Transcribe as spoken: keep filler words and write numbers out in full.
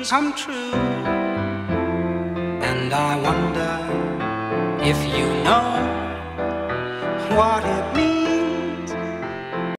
come true. And I wonder if you know what it means